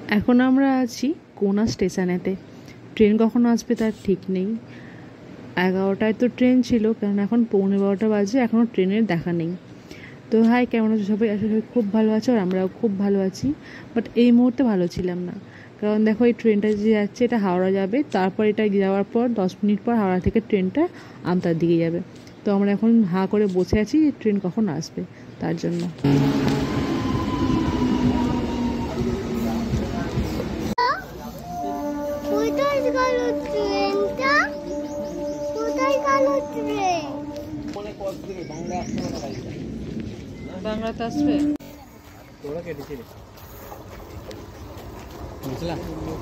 এখন আমরা আছি কোনা স্টেশনেতে। ট্রেন কখন আসবে তার ঠিক নেই। 11টায় তো ট্রেন ছিল, কারণ এখন 11:15 বাজে, এখনও ট্রেনের দেখা নেই। তো হাই, কেমন আছো সবাই? আসলে সবাই খুব ভালো আছো, আর আমরাও খুব ভালো আছি। বাট এই মুহূর্তে ভালো ছিলাম না, কারণ দেখো এই ট্রেনটা যে যাচ্ছে এটা হাওড়া যাবে, তারপর এটা যাওয়ার পর 10 মিনিট পর হাওড়া থেকে ট্রেনটা আমতার দিকে যাবে। তো আমরা এখন হাঁ করে বসে আছি ট্রেন কখন আসবে তার জন্য। বাংলাতে আসবে তোরা কেটেছি রে বুঝলা।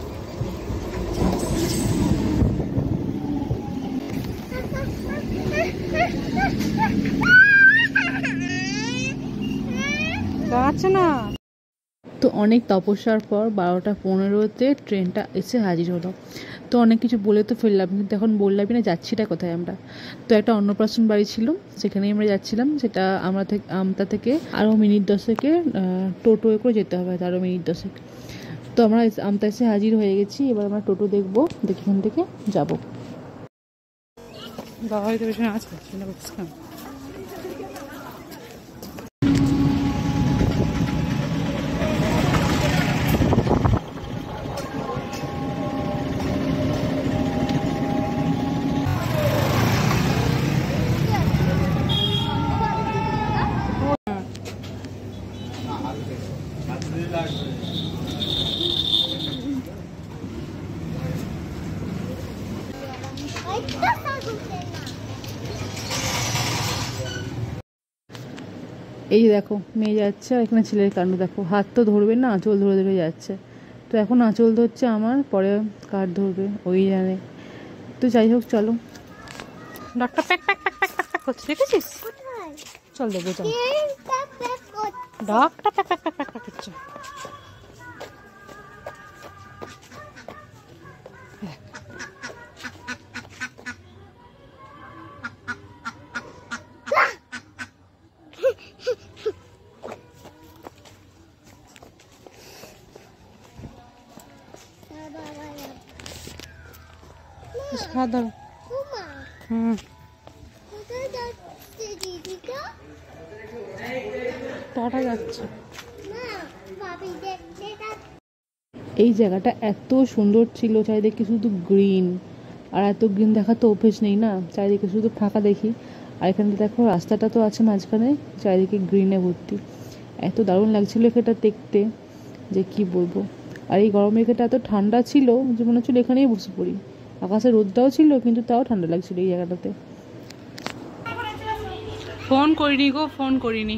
যাচ্ছে না তো। অনেক তপস্যার পর 12:15-তে ট্রেনটা এসে হাজির হলো। তো অনেক কিছু বলে তো ফেললাম, কিন্তু এখন বললামই না যাচ্ছিটা কোথায় আমরা। তো একটা অন্নপ্রাশন বাড়ি ছিল, সেখানেই আমরা যাচ্ছিলাম। সেটা আমরা আমতা থেকে আরও মিনিট 10-এ টোটো করে যেতে হবে, আরও মিনিট 10। তো আমরা আমতা এসে হাজির হয়ে গেছি। এবার আমরা টোটো দেখবো, দেখে এখান থেকে যাবো। বাবা হয়তো পেছনে আছে, চিন্তা করছিস না। এই যে দেখো মেয়ে যাচ্ছে, আর এখানে ছেলের কাণ্ড দেখো। হাত তো ধরবে না, আঁচল ধরে ধরে যাচ্ছে। তো এখন আঁচল ধরছে আমার, পরে কার ধরবে ওই জানে। তো যাই হোক, চলো। Doctor pack pack pack pack pack করছে, দেখেছিস? চল দেখবো, চল। Doctor pack pack pack pack করছে। খাওয়া দাও। টাটা যাচ্ছে। এই জায়গাটা এত সুন্দর ছিল, চারিদিকে শুধু গ্রিন। আর এত গ্রিন দেখা তো অভ্যেস নেই না, চারিদিকে শুধু ফাঁকা দেখি। আর এখানে দেখো রাস্তাটা তো আছে মাঝখানে, চারিদিকে গ্রিনে ভর্তি। এত দারুণ লাগছিল এটা দেখতে যে কি বলবো। আর এই গরমে এটা এত ঠান্ডা ছিল যে মনে হচ্ছিল এখানেই বসে পড়ি। আকাশে রোদটাও ছিল, কিন্তু তাও ঠান্ডা লাগছিল এই জায়গাটাতে। ফোন করিনি গো, ফোন করিনি।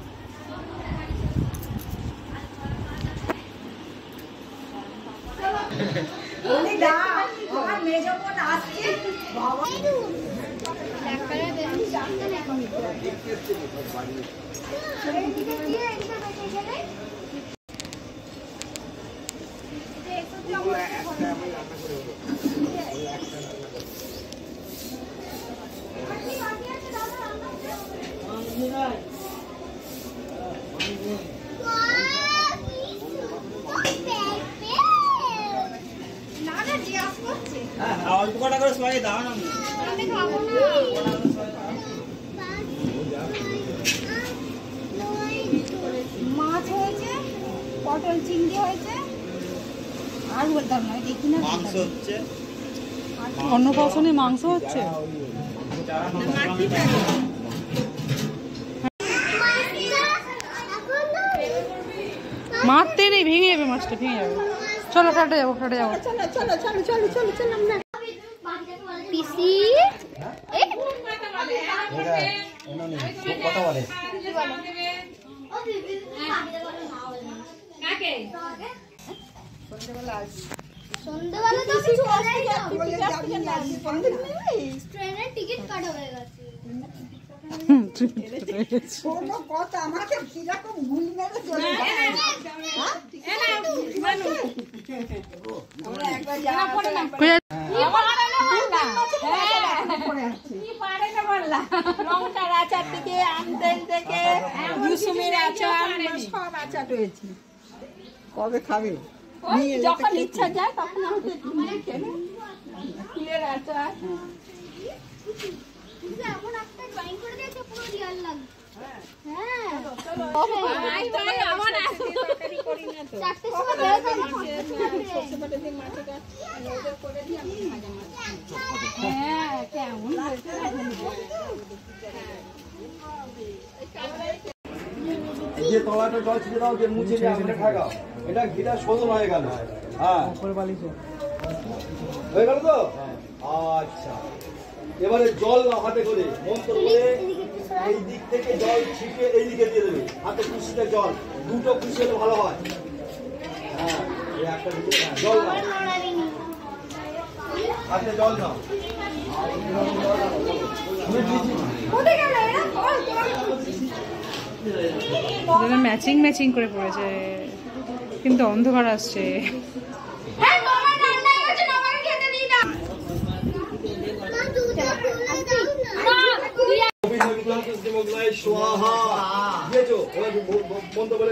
অল্প কটা করে সবাই দাও না। মাছ হয়েছে, পটল চিংড়ি হয়েছে, আর বলতাম না, দেখি না মাংস হচ্ছে, অন্নপ্রাশনে মাংস হচ্ছে। মারতে নেই, ভেঙে যাবে মাছটা, ভেঙে যাবে। চলো টাটা যাবো, টাটা যাবো। চলো চলো চলো চলো চলো চলো আমরা পিসি কথা বলে সন্ধ্যাবেলা তো কিছু অনেক ট্রেনের টিকিট কাটা হয়ে গেছে। কোনো কথা আমাকে কিরকম ভুল মেরে চলে লঙ্কার আচার থেকে আমতেল থেকে মৌসুমীর আচার সব আচার রয়েছে। কবে খাবে? যখন ইচ্ছা যায় তখন আমাকে খেলে ফুলের আচার। এমন একটা ড্রয়িং করে দিয়েছে পুরো রিয়েল লাগছে। হ্যাঁ চারটের সময় বেরোতে হবে। হ্যাঁ কেমন হয়েছে এই যে তলাটা জল ছিটে দাও, যে মুছে নিয়ে আমরা খাগাও, এটা ঘিটা শোধন হয়ে গেল। হ্যাঁ হয়ে গেল তো। আচ্ছা, এবারে জল নাও হাতে করে, মন্ত্র করে এই দিক থেকে জল ছিটে এই দিকে দিয়ে দেবে। হাতে খুশিতে জল, দুটো খুশি হলে ভালো হয়। হ্যাঁ, এই একটা দিকে জল নাও, হাতে জল নাও। ম্যাচিং ম্যাচিং করে পড়েছে, কিন্তু অন্ধকার আসছে। स्वाहा ये जो মন্ত্র বলে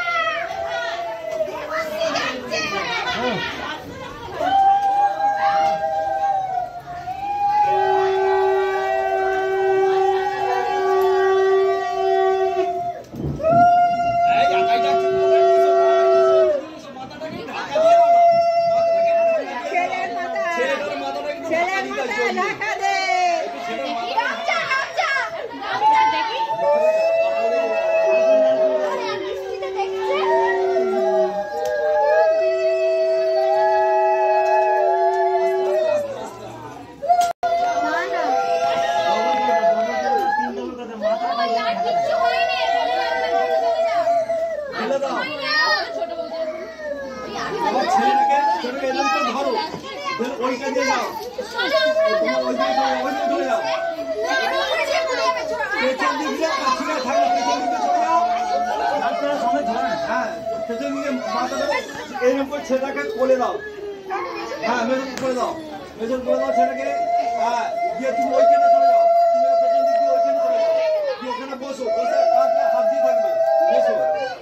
ছেলেটাকে কোলে দাও। হ্যাঁ মেজর করে দাও, মেজর করে দাও ছেলেটাকে। হ্যাঁ দিয়ে তুমি ওইখানে চলে যাও, তুমি পেছন দিক দিয়ে ওইখানে চলে যাও, দিয়ে ওখানে বসো, বসে কাঁধে হাত দিয়ে থাকবে। বসো।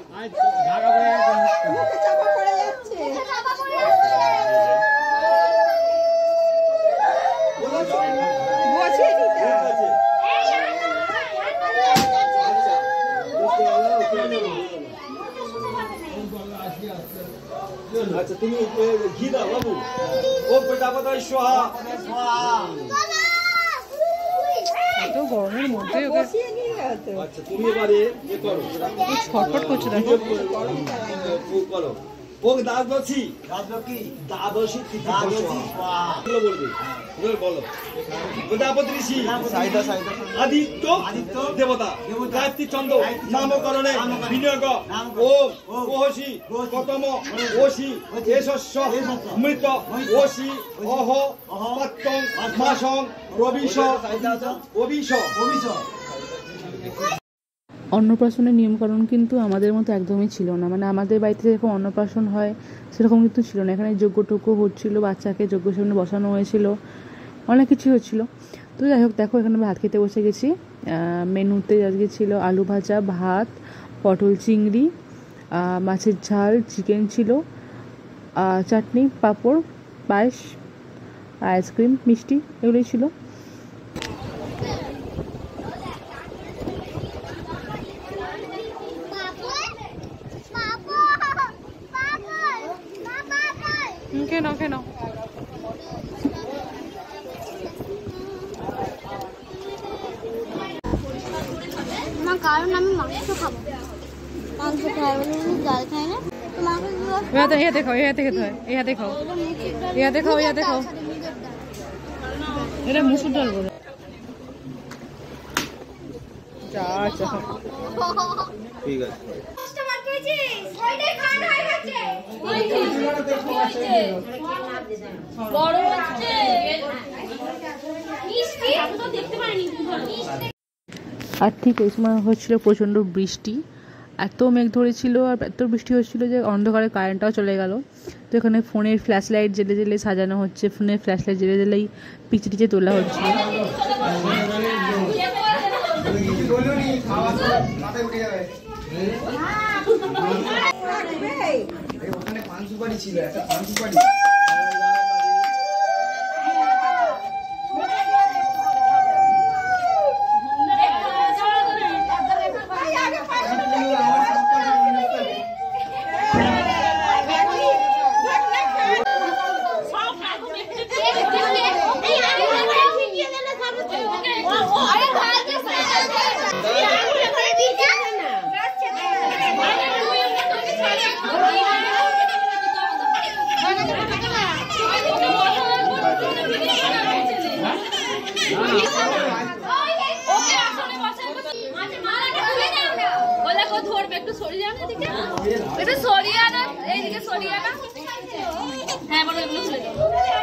চাপা পড়ে যাচ্ছে। বসে দিতে আছে। আচ্ছা তুমি ঘি দাও বাবু। ও প্রজাপতি সোহা। এত গরমের মধ্যে ওকে আচ্ছা তুমি এবারে এ করো, ছটফট করছে দেখো। করো ও দ্বাদশী, দ্বাদশী বলবে বলো। প্রজাপতি ঋষি আদিত্য দেবতা গায়ত্রী চন্দ্র নামকরণে বিনিয়োগ ওম ওহসি প্রথম ওসি এশস্য মৃত ওসি অহ পত্তং মাসং রবিশ অবিশ। অন্নপ্রাশনের নিয়মকানুন কিন্তু আমাদের মতো একদমই ছিল না। মানে আমাদের বাড়িতে যেরকম অন্নপ্রাশন হয় সেরকম কিন্তু ছিল না। এখানে যজ্ঞ হচ্ছিল, বাচ্চাকে যজ্ঞ সামনে বসানো হয়েছিল, অনেক কিছু হচ্ছিল। তো যাই হোক, দেখো এখানে ভাত খেতে বসে গেছি। মেনুতে আজকে ছিল আলু ভাজা, ভাত, পটল চিংড়ি, মাছের ঝাল, চিকেন ছিল, চাটনি, পাঁপড়, পায়েস, আইসক্রিম, মিষ্টি, এগুলোই ছিল। কেন কারণ আমি মাংস খাবো, মাংস খাই বলে ডাল খাই না। তো মাংস ইহাতে খাও, ইহাতে খেতে হয়, ইহাতে খাও, ইহাতে খাও, ইহাতে খাও। এটা মুসুর ডাল বলে। যা আচ্ছা ঠিক আছে। আর ঠিক ওই সময় হচ্ছিল প্রচণ্ড বৃষ্টি, এত মেঘ ধরেছিল আর এত বৃষ্টি হচ্ছিল যে অন্ধকারে কারেন্টটাও চলে গেল। তো এখানে ফোনের ফ্ল্যাশ লাইট জেলে জেলে সাজানো হচ্ছে, ফোনের ফ্ল্যাশ লাইট জেলে জেলেই পিকচার টিচে তোলা হচ্ছিল। পার্টি ছিল, একটা পার্টি পার্টি। একটু সরিয়ে আনো এদিকে, একটু সরিয়ে আনো এইদিকে, সরিয়ে আনো। হ্যাঁ বলো, এগুলো খুলে দাও।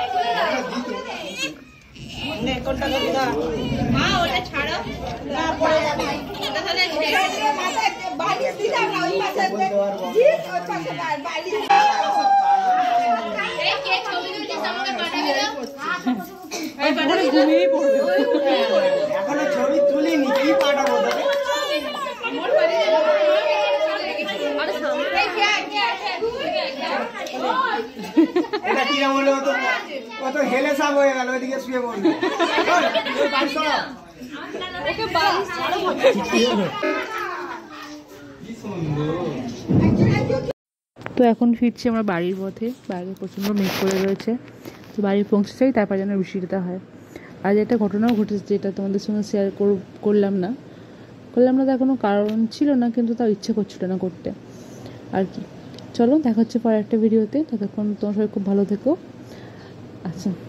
মা ওটা ছাড়ো, না পড়ে যাবে। ওটা তাহলে বালিশ দিলাম না, ওই পাশে জিত ওই পাশে বালিশ। এই কেক ছবি তুলছিস আমাকে পাঠিয়ে দাও। এই পাঠিয়ে ঘুমিয়ে পড়বে। এখনো ছবি তুলিনি, কি পাঠাবো তোকে? মোর বাড়ি যাবো। আরে সামনে এই এটা কিরম হলো? কত হেলে সাপ হয়ে গেল, ওইদিকে শুয়ে পড়লো। ওকে বালিশ ছাড়ো। তো এখন ফিরছি আমরা বাড়ির পথে। বাইরে প্রচণ্ড মেঘ করে রয়েছে, তো বাড়ি পৌঁছে যাই, তারপর যেন বৃষ্টিটা হয়। আর একটা ঘটনাও ঘটেছে, যেটা তোমাদের সঙ্গে শেয়ার করলাম না তার কোনো কারণ ছিল না, কিন্তু তাও ইচ্ছে করছিল না করতে আর কি। চলো দেখা হচ্ছে পরে একটা ভিডিওতে, ততক্ষণ তোমার সবাই খুব ভালো থেকো। আচ্ছা।